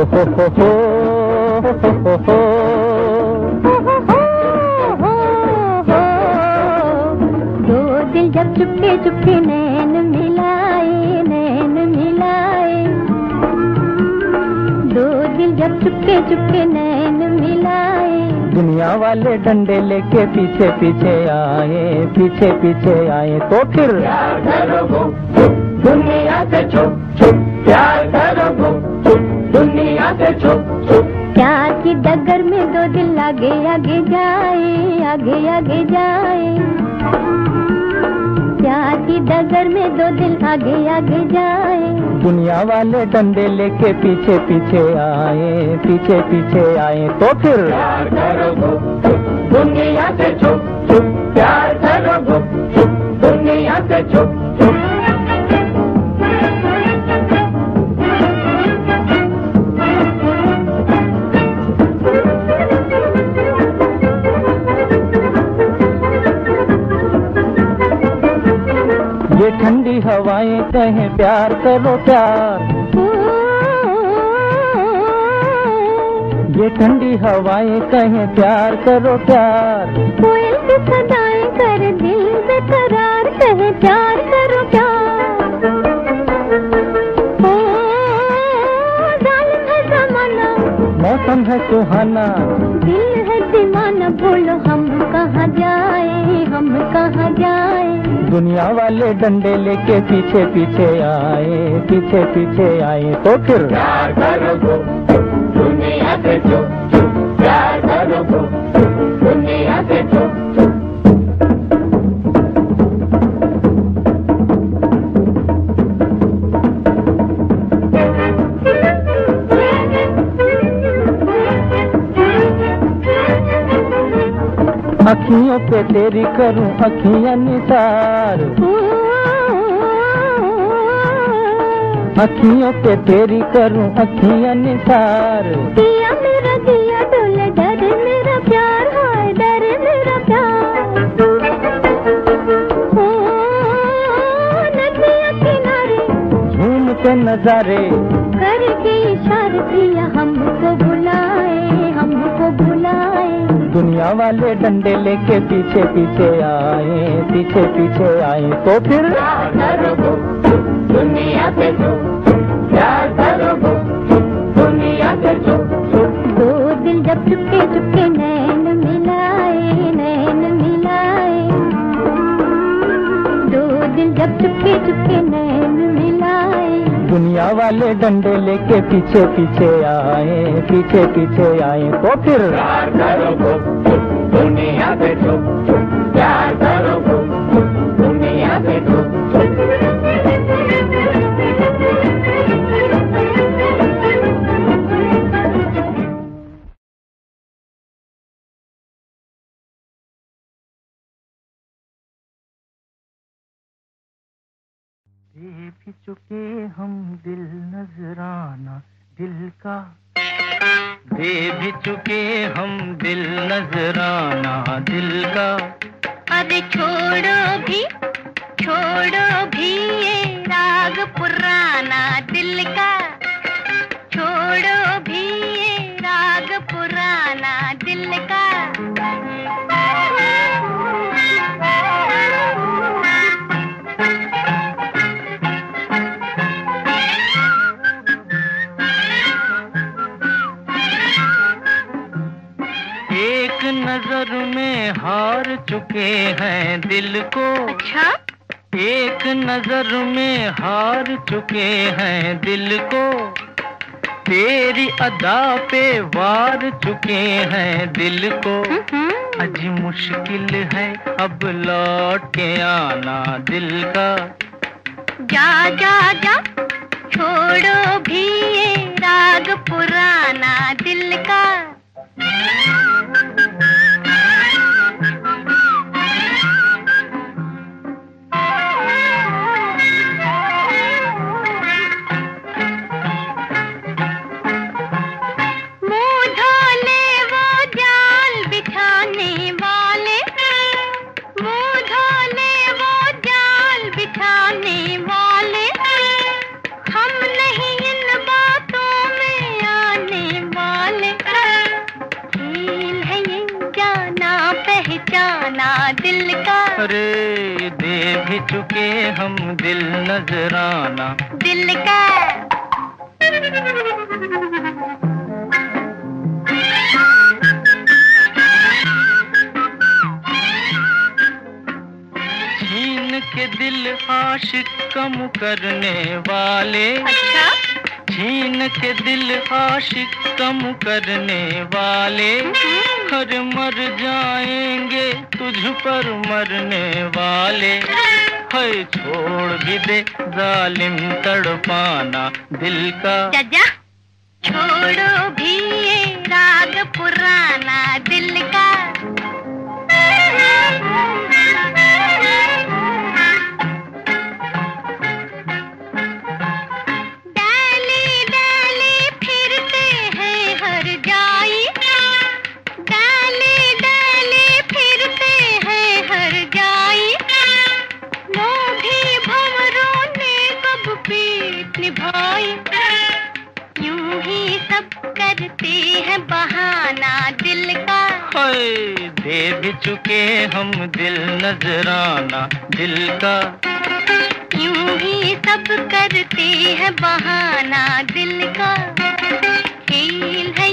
दो दिल जब चुपके चुपके नैन मिलाए, नैन मिलाए, दो दिल जब चुपके चुपके नैन मिलाए। दुनिया वाले डंडे लेके पीछे पीछे आए, पीछे पीछे आए तो फिर प्यार करो दुनिया से छुप छुप, प्यार करो दुनिया से छुप छुप। प्यार की डगर में दो दिल आगे आगे जाए, आगे आगे जाए, प्यार की डगर में दो दिल आगे आगे जाए। दुनिया वाले डंडे लेके पीछे पीछे आए, पीछे पीछे आए तो फिर प्यार करो दुनिया से छुप छुप, प्यार करो दुनिया से छुप छुप। ये ठंडी हवाएं कहें प्यार करो प्यार, ये ठंडी हवाएं कहें प्यार करो प्यार। कोयल की सदाएं कर दिल बेकरार कहे प्यार करो प्यार। जालिम है ज़माना, मौसम है सुहाना, दिल है दीवाना, बोलो हम कहाँ जाए, हम कहाँ जाए। दुनिया वाले डंडे लेके पीछे पीछे आए, पीछे पीछे आए तो फिर प्यार करो दुनिया से छुप छुप, प्यार करो दुनिया से छुप छुप। अखियों पे तेरी करूं अखियां निसार, अखियों पे तेरी करूं अखियां निसार। दिया मेरा दिया डोले डरे मेरा प्यार, हाय डरे मेरा प्यार। नदिया किनारे झूमते नजारे करके इशारे दिया हमको बुलाए, हमको बुलाए। दुनिया वाले डंडे लेके पीछे पीछे आए, पीछे पीछे आए तो फिर प्यार करो दुनिया से छुप छुप, प्यार करो दुनिया से छुप छुप। दो दिल जब चुपके चुपके नैन मिलाए, नैन मिलाए, दो दिल जब चुपके चुपके नैन मिलाए। दुनिया वाले डंडे लेके पीछे पीछे आए, पीछे पीछे आए तो फिर प्यार करो दुनिया से छुप छुप, प्यार करो दुनिया से छुप छुप। दे भी चुके हम दिल नजराना दिल का, दे भी चुके हम दिल नजराना दिल का। अरे छोड़ो भी ये राग पुराना दिल का, छोड़ो भी ये राग पुराना दिल का। एक नजर में हार चुके हैं दिल को, अच्छा? एक नजर में हार चुके हैं दिल को। तेरी अदा पे वार चुके हैं दिल को। अज मुश्किल है अब लौट के आना दिल का। जा जा जा छोड़ो भी ये राग पुराना दिल का। अरे दे भी चुके हम दिल नजराना, दिल का छीन के दिल आशिक कम करने वाले, अच्छा छीन के दिल आशिक कम करने वाले, हर मर जाएंगे तुझ पर मरने वाले। है छोड़ भी दे जालिम तड़पाना दिल का, जा छोड़ो भी ये राग पुराना दिल का। डाली डाली फिरते हैं हर जाई, डाली डाली फिरते हैं हर जाई। लोभी भंवरों ने कब पीठ निभाई, यूं ही सब करते हैं बहाना दिल का। हाय दे भी चुके हम दिल नजराना दिल का, यूं ही सब करते हैं बहाना दिल का। खेल है